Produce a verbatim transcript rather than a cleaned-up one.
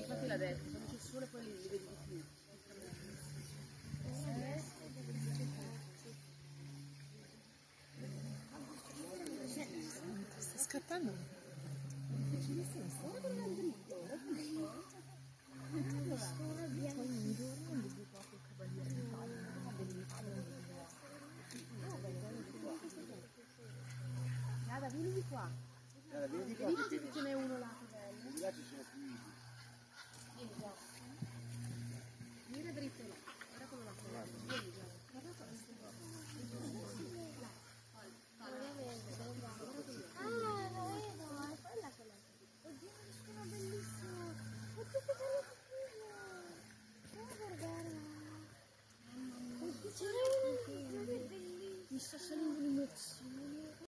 infatti l'ha detto, quando c'è il sole poi li, li vedi di più. Sta scattando. Difficilissimo, ora con il dritto, ora con il dritto. Poi un giorno mi dico proprio cavaliere di Italia, ma dell'Italia Nada, vieni di qua. Guarda, vieni di qua. Vedi che ce n'è uno là che bello. Di là ci sono più ivi. Vieni qua. Vieni dritto là. Guarda come la fa. Vieni.